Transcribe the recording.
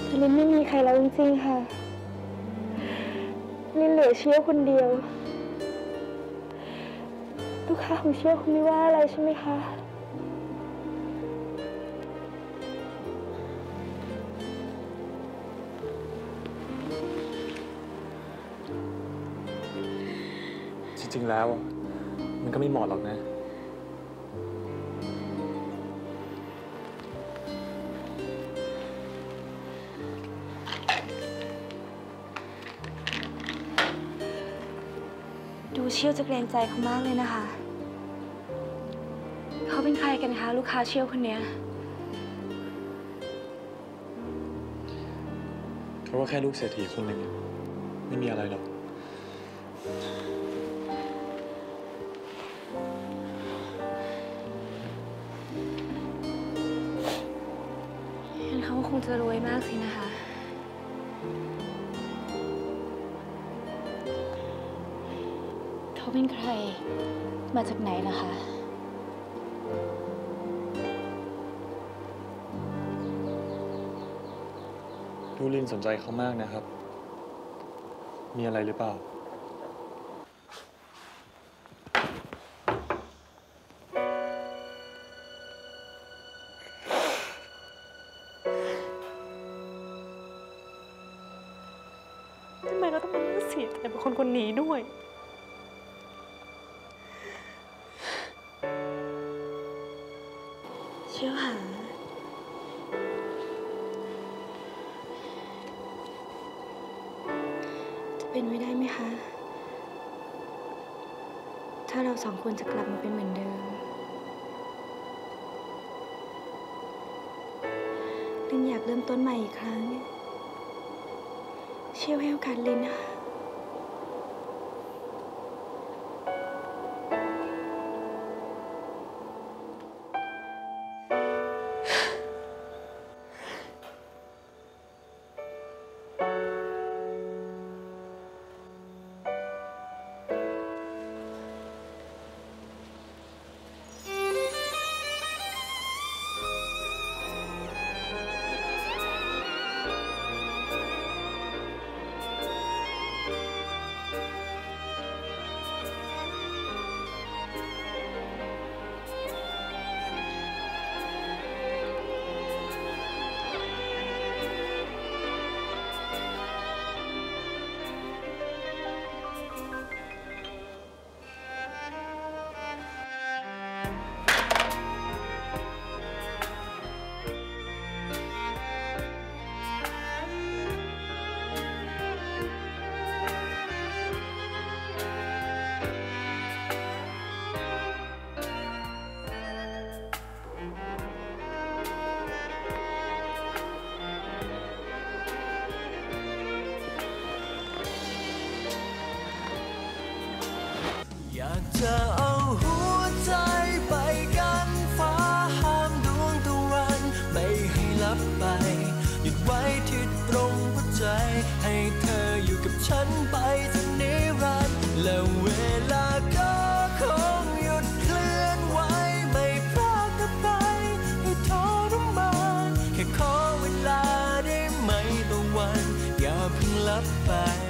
ลินไม่มีใครแล้วจริงๆค่ะลินเหลือเชี่ยวคนเดียวลูกค้าของเชี่ยวคงไม่ว่าอะไรใช่ไหมคะจริงๆแล้วมันก็ไม่เหมาะหรอกนะดูเชี่ยวจะเกรงใจเขามากเลยนะคะเขาเป็นใครกันคะลูกค้าเชี่ยวคนเนี้ยเขาก็แค่ลูกเศรษฐีคนหนึ่งไม่มีอะไรหรอกงั้นเขาคงจะรวยมากสินะคะเขาเป็นใครมาจากไหนล่ะคะดูลินสนใจเขามากนะครับมีอะไรหรือเปล่าทำไมเราต้องมาเสียใจกับคนคนนี้ด้วยเชี่ยวหาจะเป็นไว้ได้ไหมคะถ้าเราสองคนจะกลับมาเป็นเหมือนเดิมลินอยากเริ่มต้นใหม่อีกครั้งเชี่ยวให้โอกาสลินนะคะอยากจะเอาหัวใจไปกันฟ้าห้ามดวงตะวันไม่ให้ลับไปหยุดไว้ที่ตรงหัวใจให้เธออยู่กับฉันไปจนนิรันดร์และเวลาก็คงหยุดเคลื่อนไหวไม่พลาดกันไปให้ทรมานแค่ขอเวลาได้ไหมตะวันอย่าเพิ่งลับไป